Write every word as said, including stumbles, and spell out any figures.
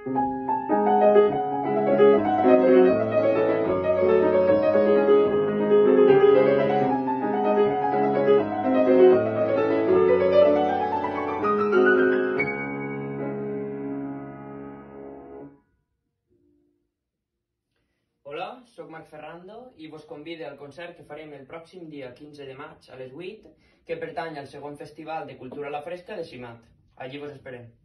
Hola, soc Marc Ferrando i vos convido al concert que farem el pròxim dia quinze de maig a les vuit, que pertany al segon Festival de Cultura a la Fresca de Simat. Allí vos esperem.